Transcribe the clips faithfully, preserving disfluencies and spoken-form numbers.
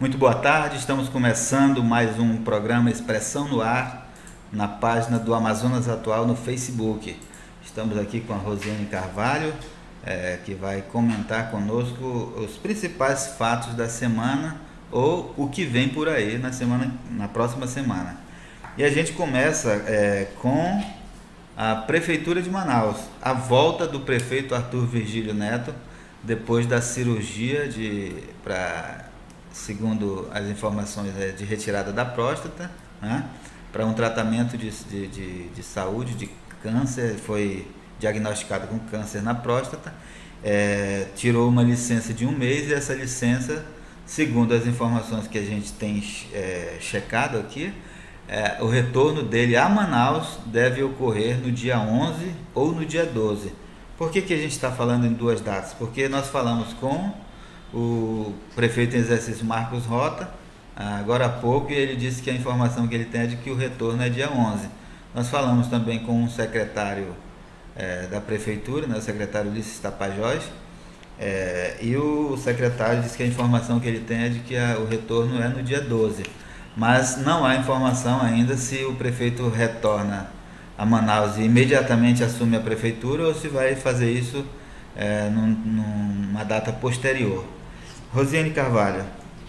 Muito boa tarde, estamos começando mais um programa Expressão no Ar, na página do Amazonas Atual no Facebook. Estamos aqui com a Rosiane Carvalho, é, que vai comentar conosco os principais fatos da semana ou o que vem por aí na, semana, na próxima semana. E a gente começa é, com a Prefeitura de Manaus, a volta do prefeito Arthur Virgílio Neto, depois da cirurgia de, pra, segundo as informações, é, de retirada da próstata, né, para um tratamento de, de, de, de saúde, de câncer, foi diagnosticado com câncer na próstata, é, tirou uma licença de um mês e essa licença, segundo as informações que a gente tem é, checado aqui, é, o retorno dele a Manaus deve ocorrer no dia onze ou no dia doze. Por que, que a gente está falando em duas datas? Porque nós falamos com o prefeito em exercício Marcos Rota, agora há pouco, e ele disse que a informação que ele tem é de que o retorno é dia onze. Nós falamos também com o secretário é, da prefeitura, né, o secretário Ulisses Tapajós, é, e o secretário disse que a informação que ele tem é de que a, o retorno é no dia doze. Mas não há informação ainda se o prefeito retorna a Manaus e imediatamente assume a prefeitura ou se vai fazer isso é, num, numa data posterior. Rosiane Carvalho.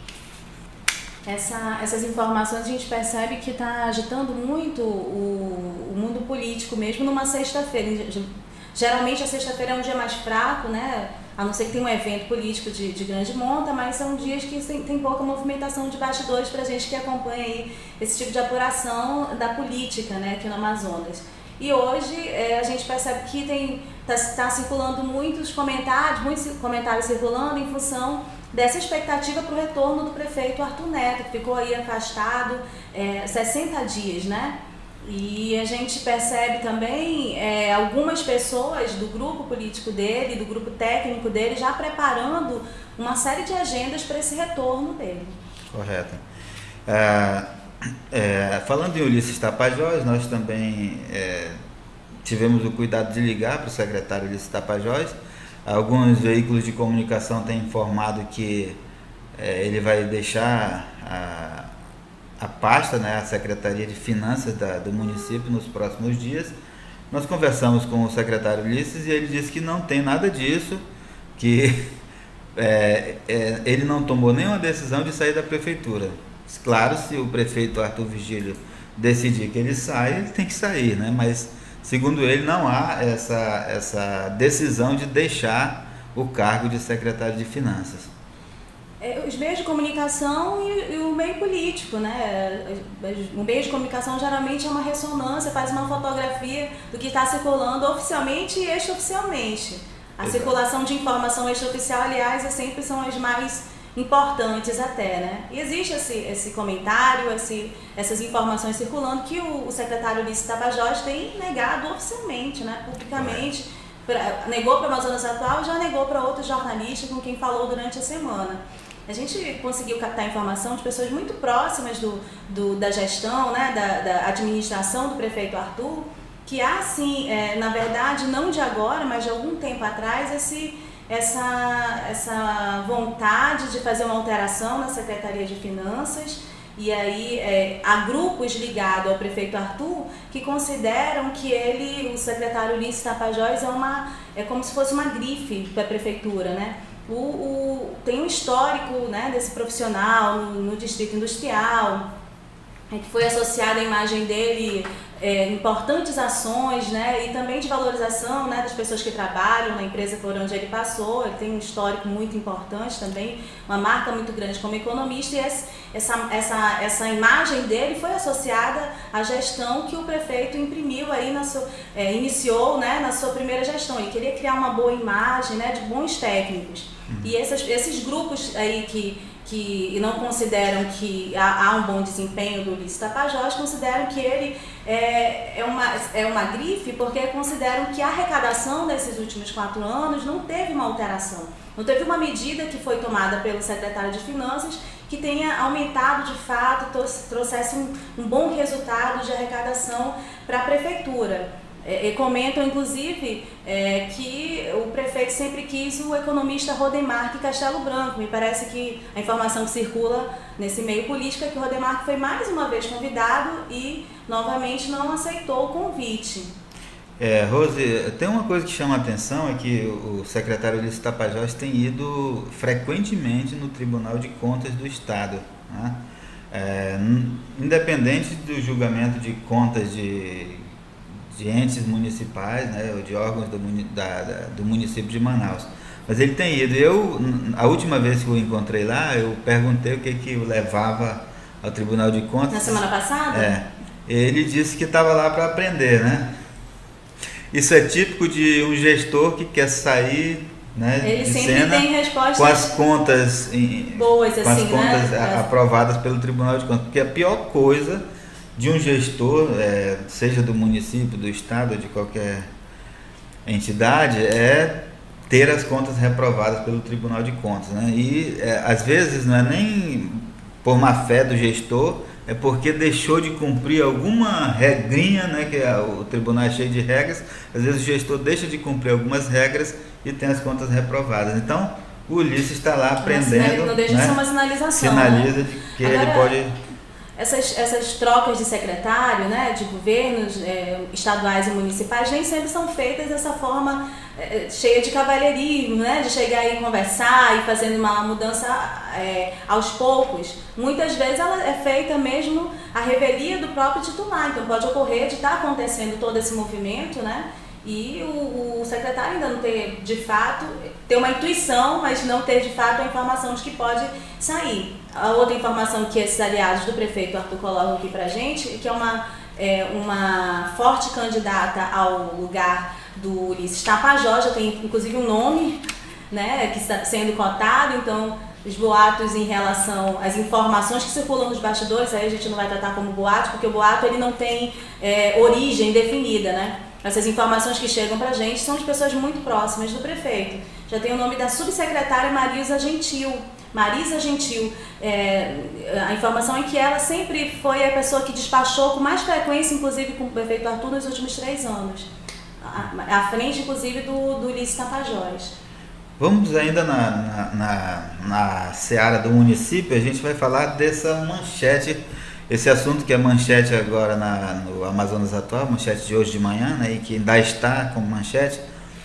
Essa, essas informações a gente percebe que está agitando muito o, o mundo político mesmo numa sexta-feira. Geralmente a sexta-feira é um dia mais fraco, né? A não ser que tenha um evento político de, de grande monta, mas são dias que tem, tem pouca movimentação de bastidores para a gente que acompanha aí esse tipo de apuração da política, né, aqui no Amazonas. E hoje é, a gente percebe que tem tá, tá circulando muitos comentários, muitos comentários circulando em função dessa expectativa para o retorno do prefeito Arthur Neto, que ficou aí afastado é, sessenta dias, né? E a gente percebe também é, algumas pessoas do grupo político dele, do grupo técnico dele, já preparando uma série de agendas para esse retorno dele. Correto. É, é, falando em Ulisses Tapajós, nós também é, tivemos o cuidado de ligar para o secretário Ulisses Tapajós. Alguns veículos de comunicação têm informado que é, ele vai deixar a a pasta, né, a Secretaria de Finanças da, do município nos próximos dias. Nós conversamos com o secretário Ulisses e ele disse que não tem nada disso, que é, é, ele não tomou nenhuma decisão de sair da prefeitura. Claro, se o prefeito Arthur Virgílio decidir que ele sai, ele tem que sair, né? Mas segundo ele não há essa, essa decisão de deixar o cargo de secretário de Finanças. Os meios de comunicação e, e o meio político, né? O meio de comunicação geralmente é uma ressonância, faz uma fotografia do que está circulando oficialmente e extraoficialmente. A Exato. Circulação de informação extraoficial, aliás, é sempre são as mais importantes até, né? E existe esse, esse comentário, esse, essas informações circulando que o, o secretário Ulisses Tapajós tem negado oficialmente, né? Publicamente. Pra, negou para o Amazonas Atual e já negou para outros jornalistas com quem falou durante a semana. A gente conseguiu captar informação de pessoas muito próximas do, do, da gestão, né, da, da administração do prefeito Arthur, que há sim, é, na verdade, não de agora, mas de algum tempo atrás, esse, essa, essa vontade de fazer uma alteração na Secretaria de Finanças. E aí é, há grupos ligados ao prefeito Arthur que consideram que ele, o secretário Ulisses Tapajós, é, uma, é como se fosse uma grife para a prefeitura, né? O, o, tem um histórico, né, desse profissional no, no Distrito Industrial, é, que foi associada à imagem dele é, importantes ações, né, e também de valorização, né, das pessoas que trabalham na empresa por onde ele passou. Ele tem um histórico muito importante também, uma marca muito grande como economista, e esse, essa, essa, essa imagem dele foi associada à gestão que o prefeito imprimiu aí, na sua, é, iniciou, né, na sua primeira gestão. Ele queria criar uma boa imagem, né, de bons técnicos. Uhum. E esses, esses grupos aí que que não consideram que há, há um bom desempenho do Ulisses Tapajós, consideram que ele é, é, uma, é uma grife, porque consideram que a arrecadação desses últimos quatro anos não teve uma alteração. Não teve uma medida que foi tomada pelo secretário de Finanças que tenha aumentado de fato, trouxesse um, um bom resultado de arrecadação para a prefeitura. É, comentam, inclusive, é, que o prefeito sempre quis o economista Rodemarque Castelo Branco. Me parece que a informação que circula nesse meio político é que o Rodemarque foi mais uma vez convidado e novamente não aceitou o convite. É, Rose, tem uma coisa que chama a atenção, é que o secretário Ulisses Tapajós tem ido frequentemente no Tribunal de Contas do Estado, né? É, independente do julgamento de contas de, de entes municipais, né, ou de órgãos do, da, da, do município de Manaus. Mas ele tem ido. Eu, a última vez que eu encontrei lá, eu perguntei o que, que o levava ao Tribunal de Contas. Na semana passada? É, ele disse que estava lá para aprender, né? Isso é típico de um gestor que quer sair, né, ele de sempre cena tem respostas com as contas, em, boas, com assim, as contas né? aprovadas pelo Tribunal de Contas. Porque a pior coisa de um gestor, é, seja do município, do estado, de qualquer entidade, é ter as contas reprovadas pelo Tribunal de Contas, né? E é, às vezes não é nem por má fé do gestor, é porque deixou de cumprir alguma regrinha, né, que é, o tribunal é cheio de regras. Às vezes o gestor deixa de cumprir algumas regras e tem as contas reprovadas. Então, o Ulisses está lá aprendendo, não deixa né, de ser uma sinalização, sinaliza, né, de que Agora, ele pode... Essas, essas trocas de secretário, né, de governos é, estaduais e municipais, nem sempre são feitas dessa forma é, cheia de cavalheirismo, né, de chegar e conversar e fazendo uma mudança é, aos poucos. Muitas vezes ela é feita mesmo à revelia do próprio titular, então pode ocorrer de estar acontecendo todo esse movimento, né, e o, o secretário ainda não ter de fato, ter uma intuição, mas não ter de fato a informação de que pode sair. A outra informação que esses aliados do prefeito Arthur colocam aqui pra gente, que é uma, é, uma forte candidata ao lugar do Ulisses Tapajós, já tem inclusive um nome, né, que está sendo cotado, então os boatos em relação às informações que circulam nos bastidores, aí a gente não vai tratar como boato, porque o boato ele não tem é, origem definida, né? Essas informações que chegam pra gente são de pessoas muito próximas do prefeito. Já tem o nome da subsecretária Marisa Gentil. Marisa Gentil, é, a informação é que ela sempre foi a pessoa que despachou com mais frequência, inclusive com o prefeito Arthur, nos últimos três anos. À, à frente, inclusive, do, do Ulisses Tapajós. Vamos ainda na, na, na, na seara do município, a gente vai falar dessa manchete, esse assunto que é manchete agora na, no Amazonas Atual, manchete de hoje de manhã, né, e que ainda está como manchete,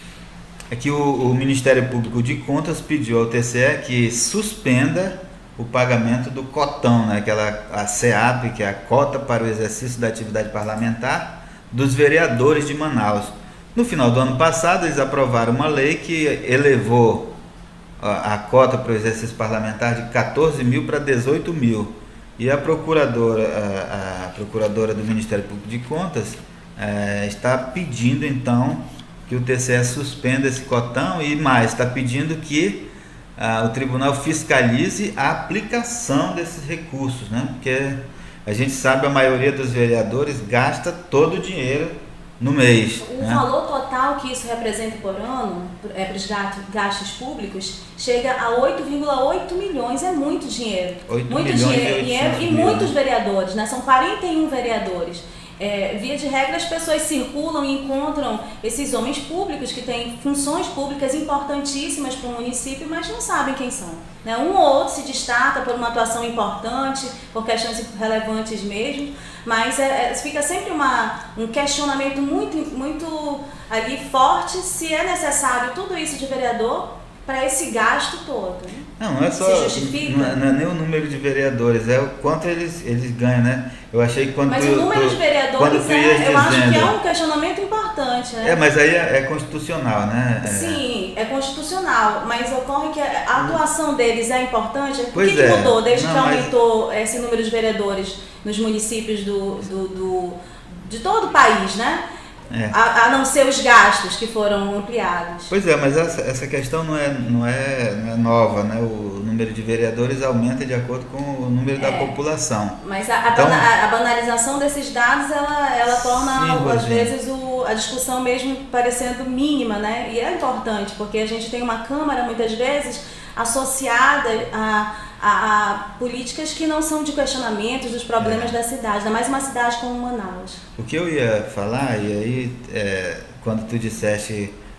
é que o, o Ministério Público de Contas pediu ao T C E que suspenda o pagamento do cotão, né, aquela, a CEAP, que é a cota para o exercício da atividade parlamentar dos vereadores de Manaus. No final do ano passado, eles aprovaram uma lei que elevou a, a cota para o exercício parlamentar de quatorze mil para dezoito mil. E a procuradora, a, a procuradora do Ministério Público de Contas é, está pedindo, então, que o T C E suspenda esse cotão e mais, está pedindo que ah, o tribunal fiscalize a aplicação desses recursos, né? Porque a gente sabe a maioria dos vereadores gasta todo o dinheiro no mês. O né? valor total que isso representa por ano, é, para os gastos públicos, chega a oito vírgula oito milhões, é muito dinheiro. Muito dinheiro, dinheiro e muitos vereadores, né? São quarenta e um vereadores. É, via de regra, as pessoas circulam e encontram esses homens públicos que têm funções públicas importantíssimas para o município, mas não sabem quem são. Né? Um ou outro se destaca por uma atuação importante, por questões relevantes mesmo, mas é, é, fica sempre uma, um questionamento muito, muito ali forte se é necessário tudo isso de vereador para esse gasto todo. Né? Não, não é só, não é, não é nem o número de vereadores, é o quanto eles, eles ganham, né? Eu achei que quando Mas tu, o número tu, de vereadores, quando é, eu dizendo, acho que é um questionamento importante, né? É, mas aí é, é constitucional, né? É... Sim, é constitucional, mas ocorre que a atuação deles é importante. O pois que, é. que mudou desde não, que mas... aumentou esse número de vereadores nos municípios do, do, do, de todo o país, né? É. A, a não ser os gastos que foram ampliados. Pois é, mas essa, essa questão não é, não, é, não é nova, né? O número de vereadores aumenta de acordo com o número é. da população. Mas a, a, então, bana, a banalização desses dados, ela, ela torna, sim, às vezes, o, a discussão mesmo parecendo mínima, né? E é importante, porque a gente tem uma Câmara, muitas vezes, associada a, a, a políticas que não são de questionamentos dos problemas é. da cidade, ainda mais uma cidade como Manaus. O que eu ia falar, e aí, é, quando tu disseste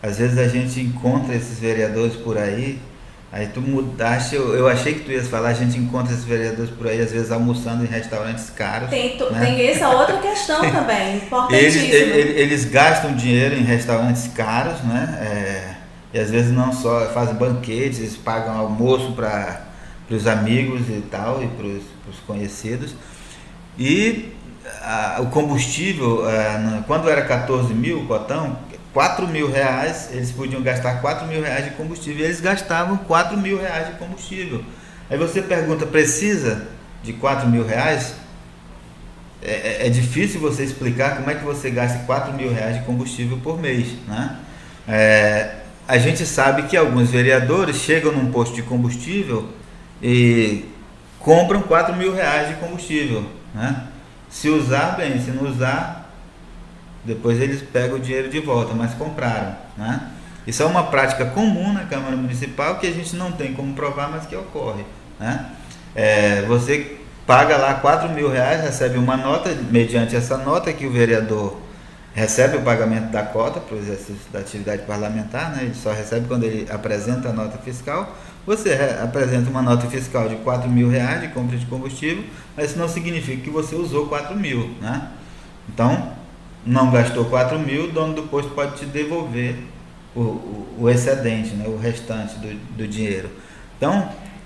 às vezes a gente encontra esses vereadores por aí, aí tu mudaste, eu, eu achei que tu ias falar, a gente encontra esses vereadores por aí, às vezes almoçando em restaurantes caros. Tem, né? tem essa outra questão também, importantíssima. Eles, eles, eles gastam dinheiro em restaurantes caros, né? É, e às vezes não só fazem banquetes, eles pagam almoço para os amigos e tal, e para os conhecidos. E a, o combustível, a, quando era quatorze mil o cotão, quatro mil reais, eles podiam gastar quatro mil reais de combustível, e eles gastavam quatro mil reais de combustível. Aí você pergunta, precisa de quatro mil reais? É, é difícil você explicar como é que você gasta quatro mil reais de combustível por mês, né? É, a gente sabe que alguns vereadores chegam num posto de combustível e compram quatro mil reais de combustível, né? Se usar, bem, se não usar, depois eles pegam o dinheiro de volta, mas compraram, né? Isso é uma prática comum na Câmara Municipal que a gente não tem como provar, mas que ocorre, né? É, você paga lá quatro mil reais, recebe uma nota, mediante essa nota que o vereador recebe o pagamento da cota para o exercício da atividade parlamentar, né? Ele só recebe quando ele apresenta a nota fiscal. Você apresenta uma nota fiscal de quatro mil reais de compra de combustível, mas isso não significa que você usou quatro mil, né? Então, não gastou quatro mil, o dono do posto pode te devolver o, o, o excedente, né? O restante do, do dinheiro. Então,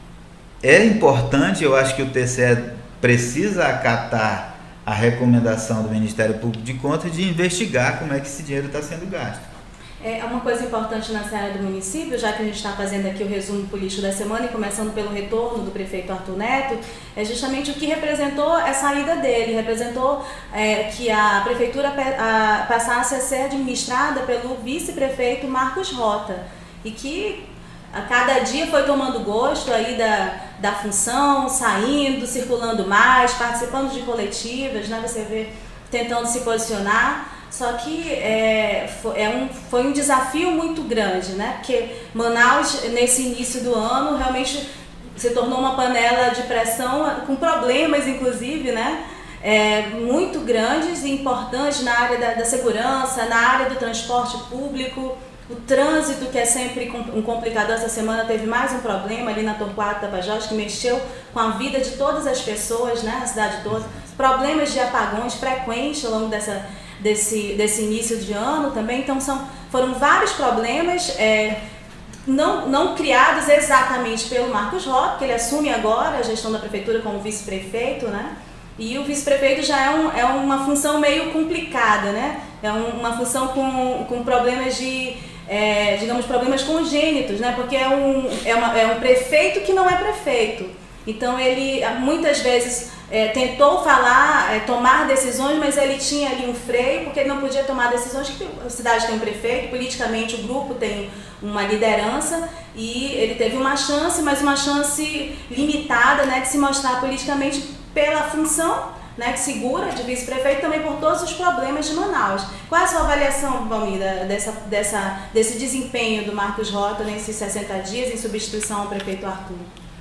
é importante, eu acho que o T C E precisa acatar a recomendação do Ministério Público de Contas de investigar como é que esse dinheiro está sendo gasto. É uma coisa importante na seara do município, já que a gente está fazendo aqui o resumo político da semana e começando pelo retorno do prefeito Arthur Neto, é justamente o que representou a saída dele, representou é, que a prefeitura a, passasse a ser administrada pelo vice-prefeito Marcos Rota, e que a cada dia foi tomando gosto aí da, da função, saindo, circulando mais, participando de coletivas, né? Você vê, tentando se posicionar. Só que é, foi, é um, foi um desafio muito grande, né? Porque Manaus, nesse início do ano, realmente se tornou uma panela de pressão, com problemas, inclusive, né? É, muito grandes e importantes na área da, da segurança, na área do transporte público. O trânsito, que é sempre um complicador, essa semana teve mais um problema ali na Torquato Tapajós, que mexeu com a vida de todas as pessoas, né, na cidade toda. Problemas de apagões frequentes ao longo dessa, desse, desse início de ano também. Então são, foram vários problemas é, não, não criados exatamente pelo Marcos Rota, que ele assume agora a gestão da prefeitura como vice-prefeito, né? E o vice-prefeito já é, um, é uma função meio complicada, né? É um, uma função com, com problemas de... É, digamos, problemas congênitos, né? Porque é um, é, uma, é um prefeito que não é prefeito. Então ele muitas vezes é, tentou falar, é, tomar decisões, mas ele tinha ali um freio, porque ele não podia tomar decisões, que a cidade tem um prefeito, politicamente o grupo tem uma liderança, e ele teve uma chance, mas uma chance limitada, né, de se mostrar politicamente pela função, né, que segura de vice-prefeito, também por todos os problemas de Manaus. Qual é a sua avaliação, Valmir, dessa, dessa, desse desempenho do Marcos Rota nesses sessenta dias em substituição ao prefeito Arthur?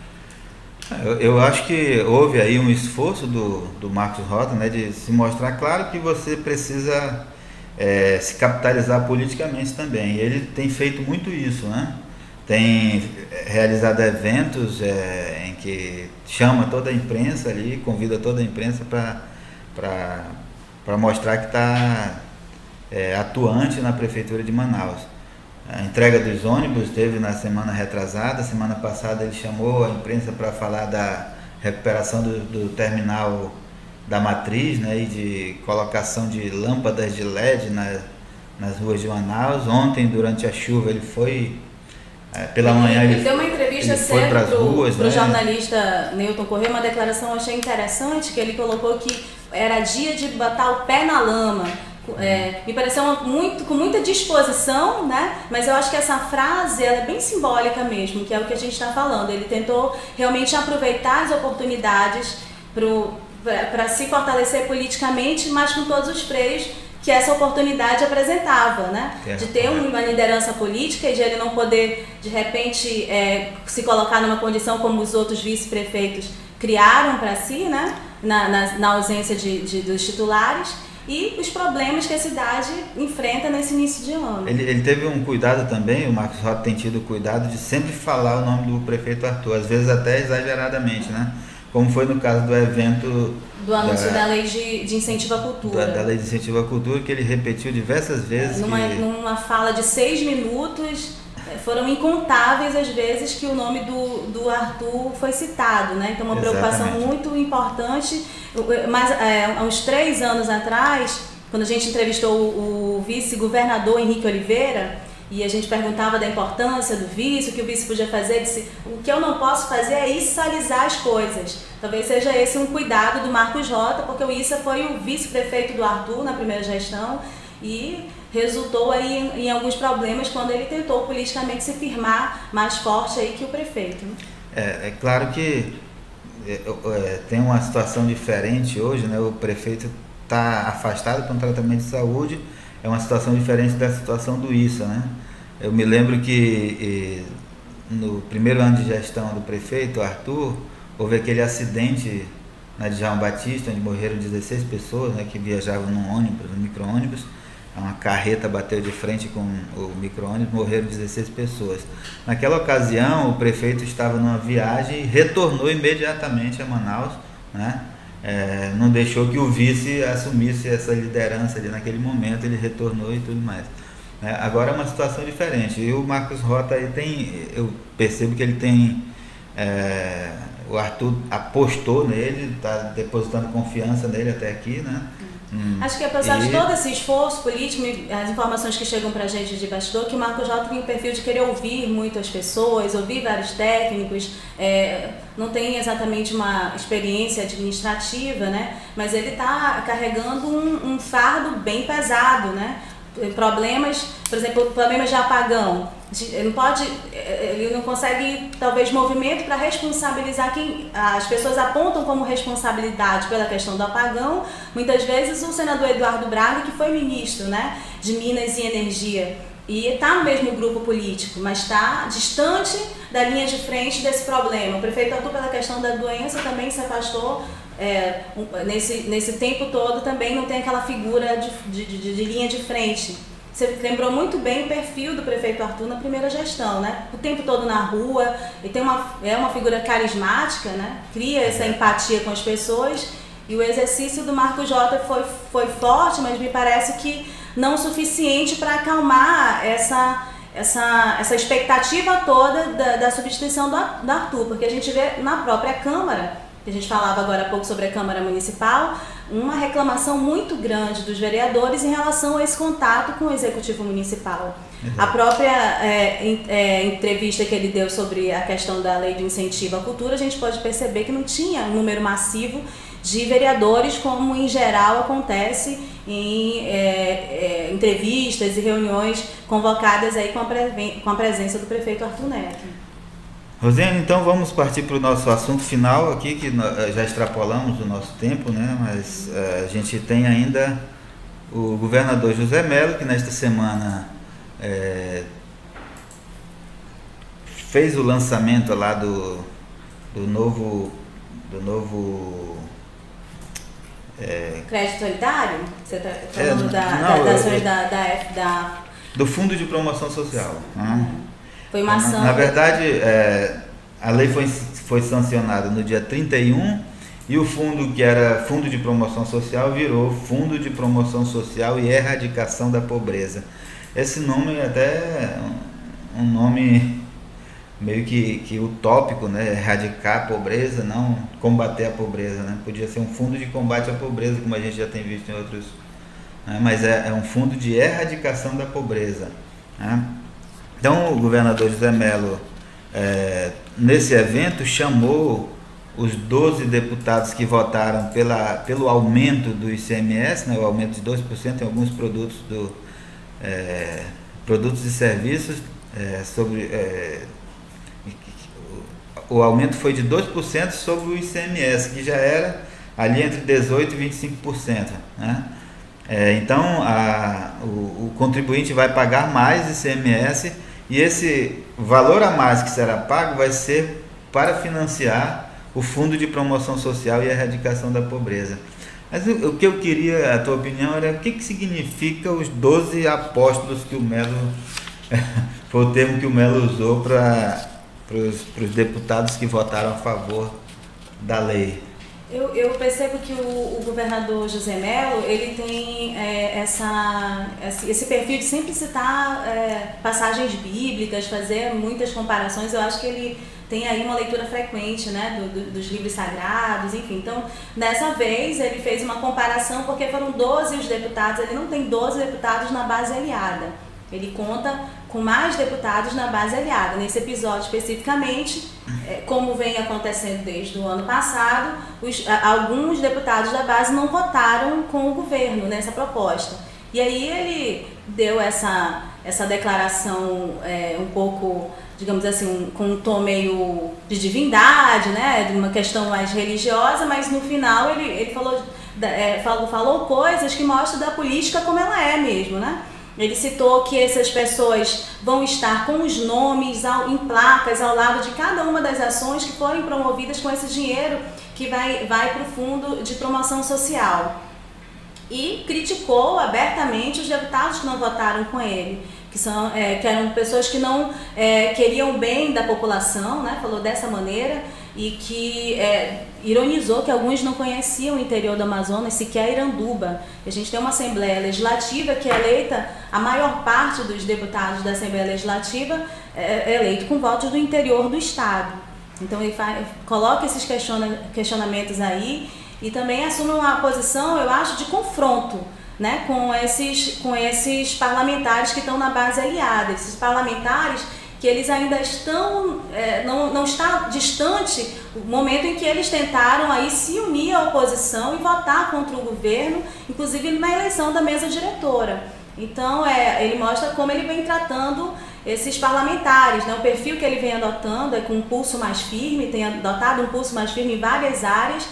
Eu, eu acho que houve aí um esforço do, do Marcos Rota, né, de se mostrar claro que você precisa é, se capitalizar politicamente também. Ele tem feito muito isso, né? Tem realizado eventos é, em que chama toda a imprensa ali, convida toda a imprensa para mostrar que está é, atuante na Prefeitura de Manaus. A entrega dos ônibus teve na semana retrasada, semana passada ele chamou a imprensa para falar da recuperação do, do terminal da Matriz, né, e de colocação de lâmpadas de L E D na, nas ruas de Manaus. Ontem, durante a chuva, ele foi... Pela ele, manhã ele, ele deu uma entrevista cedo para o né? jornalista Newton Corrêa, uma declaração eu achei interessante, que ele colocou que era dia de botar o pé na lama. É, me pareceu muito, com muita disposição, né? Mas eu acho que essa frase ela é bem simbólica mesmo, que é o que a gente está falando. Ele tentou realmente aproveitar as oportunidades para se fortalecer politicamente, mas com todos os freios que essa oportunidade apresentava, né? É, de ter uma liderança política e de ele não poder, de repente, é, se colocar numa condição como os outros vice-prefeitos criaram para si, né? Na, na, na ausência de, de, dos titulares. e os problemas que a cidade enfrenta nesse início de ano. Ele, ele teve um cuidado também, o Marcos Rota tem tido cuidado de sempre falar o nome do prefeito Arthur, às vezes até exageradamente, né? Como foi no caso do evento... Do anúncio da, da lei de, de incentivo à cultura. Da, da lei de incentivo à cultura, que ele repetiu diversas vezes. Numa, que... numa fala de seis minutos, foram incontáveis as vezes que o nome do, do Arthur foi citado, né? Então uma preocupação Exatamente. muito importante. Mas é, há uns três anos atrás, quando a gente entrevistou o, o vice-governador Henrique Oliveira, e a gente perguntava da importância do vice, o que o vice podia fazer, disse, o que eu não posso fazer é içalizar as coisas. Talvez seja esse um cuidado do Marcos Rota, porque o Issa foi o vice-prefeito do Arthur na primeira gestão e resultou aí em, em alguns problemas quando ele tentou politicamente se firmar mais forte aí que o prefeito. Né? É, é claro que é, é, tem uma situação diferente hoje, né? O prefeito está afastado para um tratamento de saúde, é uma situação diferente da situação do Issa, né? Eu me lembro que e, no primeiro ano de gestão do prefeito, Arthur, houve aquele acidente na Djalma Batista, onde morreram dezesseis pessoas, né, que viajavam num ônibus, num micro-ônibus. Uma carreta bateu de frente com o micro-ônibus, morreram dezesseis pessoas. Naquela ocasião, o prefeito estava numa viagem e retornou imediatamente a Manaus, né? É, não deixou que o vice assumisse essa liderança ali naquele momento, ele retornou e tudo mais. É, agora é uma situação diferente. E o Marcos Rota aí tem, eu percebo que ele tem, é, o Arthur apostou nele, está depositando confiança nele até aqui, né? Hum. Acho que apesar e... de todo esse esforço político, as informações que chegam pra gente de bastidor, que o Marcos Rota tem o perfil de querer ouvir muitas pessoas, ouvir vários técnicos, é, não tem exatamente uma experiência administrativa, né? Mas ele está carregando um, um fardo bem pesado, né? Problemas, por exemplo, problemas de apagão, ele não pode, ele não consegue talvez movimento para responsabilizar quem as pessoas apontam como responsabilidade pela questão do apagão, muitas vezes o senador Eduardo Braga, que foi ministro, né, de Minas e Energia, e está no mesmo grupo político, mas está distante da linha de frente desse problema. O prefeito Arthur, pela questão da doença, também se afastou. É, nesse, nesse tempo todo também não tem aquela figura de, de, de, de linha de frente. Você lembrou muito bem o perfil do prefeito Arthur na primeira gestão, né? O tempo todo na rua, ele tem uma, é uma figura carismática, né? Cria essa empatia com as pessoas, e o exercício do Marcos Rota foi, foi forte, mas me parece que não o suficiente para acalmar essa, essa, essa expectativa toda da, da substituição do, do Arthur, porque a gente vê na própria Câmara, que a gente falava agora há pouco sobre a Câmara Municipal, uma reclamação muito grande dos vereadores em relação a esse contato com o Executivo Municipal. Uhum. A própria é, é, entrevista que ele deu sobre a questão da lei de incentivo à cultura, a gente pode perceber que não tinha um número massivo de vereadores, como em geral acontece em é, é, entrevistas e reuniões convocadas aí com a, pre com a presença do prefeito Arthur Neto. Rosiane, então vamos partir para o nosso assunto final aqui, que já extrapolamos o nosso tempo, né? Mas uh, a gente tem ainda o governador José Mello, que nesta semana é, fez o lançamento lá do, do novo... Do novo é, crédito solidário? Você está falando é, da, não, da, das ações da, da, da... do Fundo de Promoção Social. Né? Foi uma ação... Na, na verdade, é, a lei foi, foi sancionada no dia trinta e um e o fundo, que era Fundo de Promoção Social, virou Fundo de Promoção Social e Erradicação da Pobreza. Esse nome é até um, um nome meio que, que utópico, né? Erradicar a pobreza, não combater a pobreza, né? Podia ser um fundo de combate à pobreza, como a gente já tem visto em outros... Né? Mas é, é um fundo de erradicação da pobreza. Né? Então, o governador José Mello, é, nesse evento, chamou os doze deputados que votaram pela, pelo aumento do I C M S, né, o aumento de dois por cento em alguns produtos, do, é, produtos e serviços. É, sobre, é, o aumento foi de dois por cento sobre o I C M S, que já era ali entre dezoito por cento e vinte e cinco por cento. Né? É, então, a, o, o contribuinte vai pagar mais I C M S, e esse valor a mais que será pago vai ser para financiar o Fundo de Promoção Social e Erradicação da Pobreza. Mas o, o que eu queria, a tua opinião, era o que, que significa os doze apóstolos que o Melo, foi o termo que o Melo usou para os deputados que votaram a favor da lei. Eu, eu percebo que o, o governador José Melo, ele tem é, essa, esse perfil de sempre citar é, passagens bíblicas, fazer muitas comparações. Eu acho que ele tem aí uma leitura frequente, né, do, do, dos livros sagrados, enfim. Então, dessa vez, ele fez uma comparação porque foram doze os deputados, ele não tem doze deputados na base aliada. Ele conta com mais deputados na base aliada. Nesse episódio especificamente, como vem acontecendo desde o ano passado, os, alguns deputados da base não votaram com o governo nessa proposta. E aí ele deu essa, essa declaração é, um pouco, digamos assim, um, com um tom meio de divindade, né, de uma questão mais religiosa, mas no final ele, ele falou, é, falou, falou coisas que mostram da política como ela é mesmo, né? Ele citou que essas pessoas vão estar com os nomes ao, em placas ao lado de cada uma das ações que forem promovidas com esse dinheiro que vai, vai para o Fundo de Promoção Social. E criticou abertamente os deputados que não votaram com ele, que, são, é, que eram pessoas que não é, queriam o bem da população, né? Falou dessa maneira, e que é, ironizou que alguns não conheciam o interior do Amazonas, sequer Iranduba. A gente tem uma Assembleia Legislativa que é eleita, a maior parte dos deputados da Assembleia Legislativa é eleito com votos do interior do Estado. Então ele faz, coloca esses questiona, questionamentos aí e também assume uma posição, eu acho, de confronto, né, com, esses, com esses parlamentares que estão na base aliada, esses parlamentares que eles ainda estão, é, não, não está distante o momento em que eles tentaram aí se unir à oposição e votar contra o governo, inclusive na eleição da mesa diretora. Então, é, ele mostra como ele vem tratando esses parlamentares, né? O perfil que ele vem adotando é com um pulso mais firme, tem adotado um pulso mais firme em várias áreas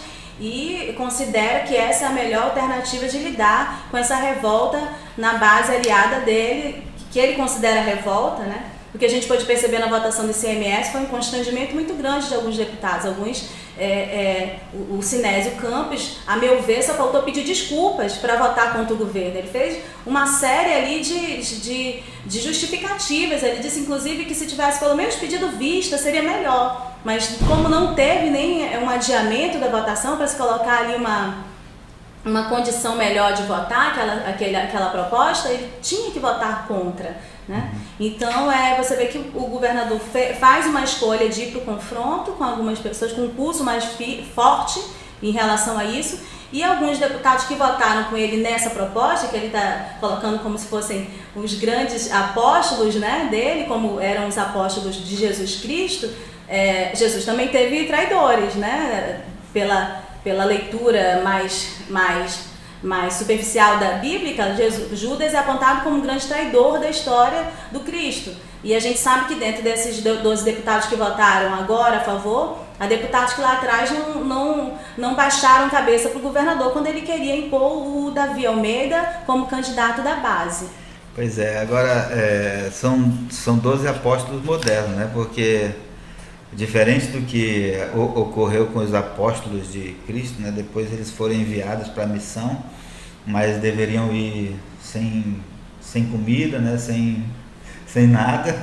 e considera que essa é a melhor alternativa de lidar com essa revolta na base aliada dele, que ele considera revolta, né? O que a gente pode perceber na votação do I C M S foi um constrangimento muito grande de alguns deputados. Alguns, é, é, o, o Sinésio Campos, a meu ver, só faltou pedir desculpas para votar contra o governo. Ele fez uma série ali de, de, de justificativas. Ele disse, inclusive, que se tivesse pelo menos pedido vista, seria melhor. Mas como não teve nem um adiamento da votação para se colocar ali uma... uma condição melhor de votar aquela, aquele, aquela proposta, ele tinha que votar contra, né? Então, é, você vê que o governador fe, faz uma escolha de ir para o confronto com algumas pessoas, com um pulso mais fi, forte em relação a isso, e alguns deputados que votaram com ele nessa proposta, que ele está colocando como se fossem os grandes apóstolos, né, dele, como eram os apóstolos de Jesus Cristo, é, Jesus também teve traidores, né, pela... pela leitura mais, mais, mais superficial da Bíblia, Jesus, Judas é apontado como um grande traidor da história do Cristo. E a gente sabe que dentro desses doze deputados que votaram agora a favor, há deputados que lá atrás não, não, não baixaram cabeça para o governador quando ele queria impor o Davi Almeida como candidato da base. Pois é, agora é, são, são doze apóstolos modernos, né? Porque... diferente do que ocorreu com os apóstolos de Cristo, né? Depois eles foram enviados para a missão, mas deveriam ir sem, sem comida, né? sem, sem nada,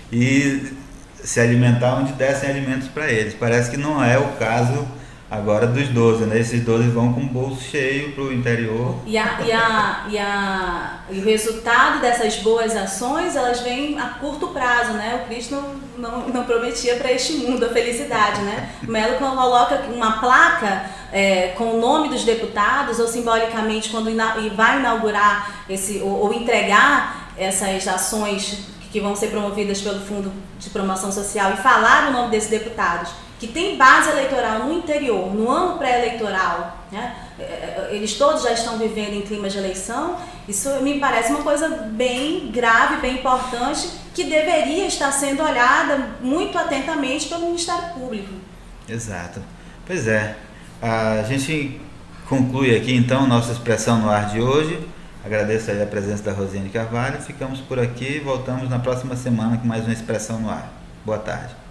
e se alimentar onde dessem alimentos para eles. Parece que não é o caso agora dos doze, né? Esses doze vão com o bolso cheio para o interior. E, a, e, a, e, a, e o resultado dessas boas ações, elas vêm a curto prazo, né? O Cristo não, não, não prometia para este mundo a felicidade, né? O Melo coloca uma placa é, com o nome dos deputados, ou simbolicamente, quando ina, vai inaugurar esse, ou, ou entregar essas ações que vão ser promovidas pelo Fundo de Promoção Social e falar o nome desses deputados, que tem base eleitoral no interior, no ano pré-eleitoral, né? Eles todos já estão vivendo em clima de eleição. Isso me parece uma coisa bem grave, bem importante, que deveria estar sendo olhada muito atentamente pelo Ministério Público. Exato. Pois é. A gente conclui aqui então nossa expressão no ar de hoje. Agradeço aí a presença da Rosiane Carvalho. Ficamos por aqui e voltamos na próxima semana com mais uma expressão no ar. Boa tarde.